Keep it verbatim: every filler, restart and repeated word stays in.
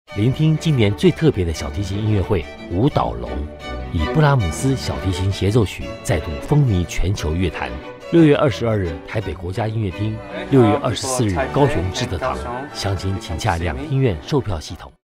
聆听今年最特别的小提琴音乐会《舞蹈龙》，以布拉姆斯小提琴协奏曲再度风靡全球乐坛。六月二十二日台北国家音乐厅，六月二十四日高雄志德堂，详情请洽两厅院售票系统。